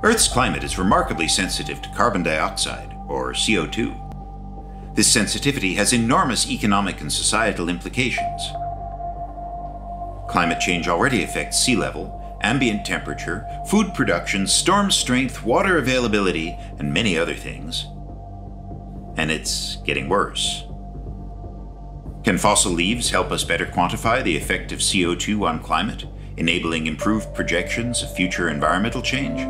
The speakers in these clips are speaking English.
Earth's climate is remarkably sensitive to carbon dioxide, or CO2. This sensitivity has enormous economic and societal implications. Climate change already affects sea level, ambient temperature, food production, storm strength, water availability, and many other things. And it's getting worse. Can fossil leaves help us better quantify the effect of CO2 on climate, enabling improved projections of future environmental change?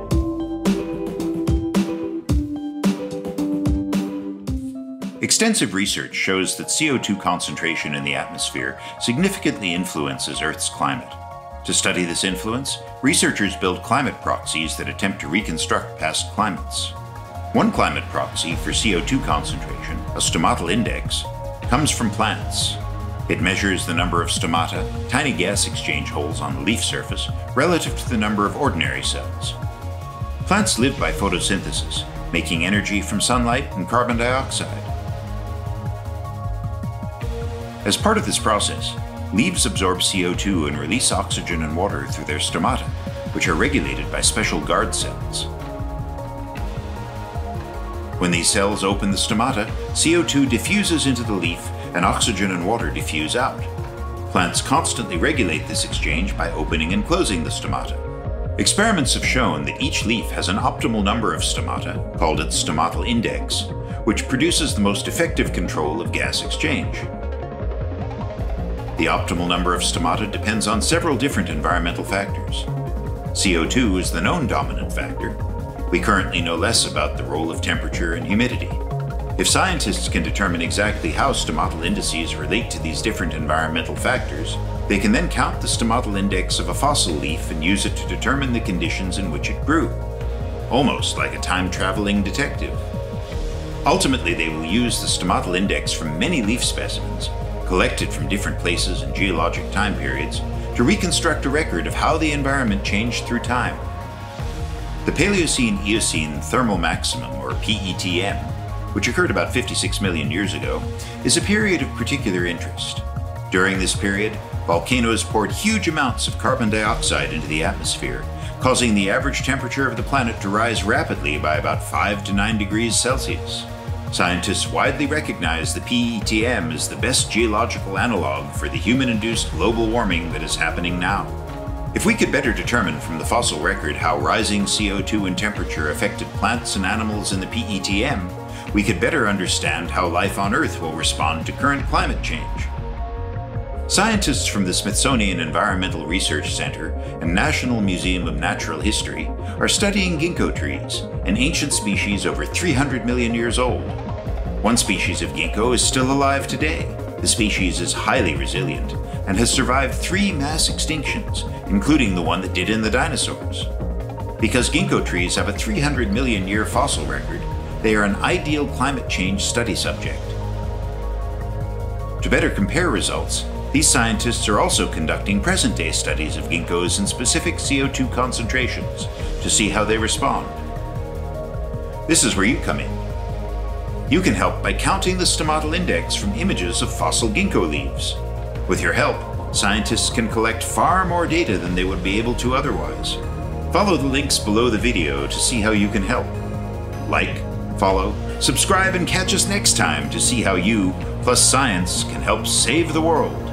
Extensive research shows that CO2 concentration in the atmosphere significantly influences Earth's climate. To study this influence, researchers build climate proxies that attempt to reconstruct past climates. One climate proxy for CO2 concentration, a stomatal index, comes from plants. It measures the number of stomata, tiny gas exchange holes on the leaf surface, relative to the number of ordinary cells. Plants live by photosynthesis, making energy from sunlight and carbon dioxide. As part of this process, leaves absorb CO2 and release oxygen and water through their stomata, which are regulated by special guard cells. When these cells open the stomata, CO2 diffuses into the leaf and oxygen and water diffuse out. Plants constantly regulate this exchange by opening and closing the stomata. Experiments have shown that each leaf has an optimal number of stomata, called its stomatal index, which produces the most effective control of gas exchange. The optimal number of stomata depends on several different environmental factors. CO2 is the known dominant factor. We currently know less about the role of temperature and humidity. If scientists can determine exactly how stomatal indices relate to these different environmental factors, they can then count the stomatal index of a fossil leaf and use it to determine the conditions in which it grew, almost like a time-traveling detective. Ultimately, they will use the stomatal index from many leaf specimens, collected from different places and geologic time periods, to reconstruct a record of how the environment changed through time. The Paleocene-Eocene thermal maximum, or PETM, which occurred about 56 million years ago, is a period of particular interest. During this period, volcanoes poured huge amounts of carbon dioxide into the atmosphere, causing the average temperature of the planet to rise rapidly by about 5 to 9 degrees Celsius. Scientists widely recognize the PETM as the best geological analog for the human-induced global warming that is happening now. If we could better determine from the fossil record how rising CO2 and temperature affected plants and animals in the PETM, we could better understand how life on Earth will respond to current climate change. Scientists from the Smithsonian Environmental Research Center and National Museum of Natural History are studying ginkgo trees, an ancient species over 300 million years old. One species of ginkgo is still alive today. The species is highly resilient and has survived 3 mass extinctions, including the one that did in the dinosaurs. Because ginkgo trees have a 300 million year fossil record, they are an ideal climate change study subject. To better compare results, these scientists are also conducting present-day studies of ginkgos in specific CO2 concentrations to see how they respond. This is where you come in. You can help by counting the stomatal index from images of fossil ginkgo leaves. With your help, scientists can collect far more data than they would be able to otherwise. Follow the links below the video to see how you can help. Like, follow, subscribe, and catch us next time to see how you, plus science, can help save the world.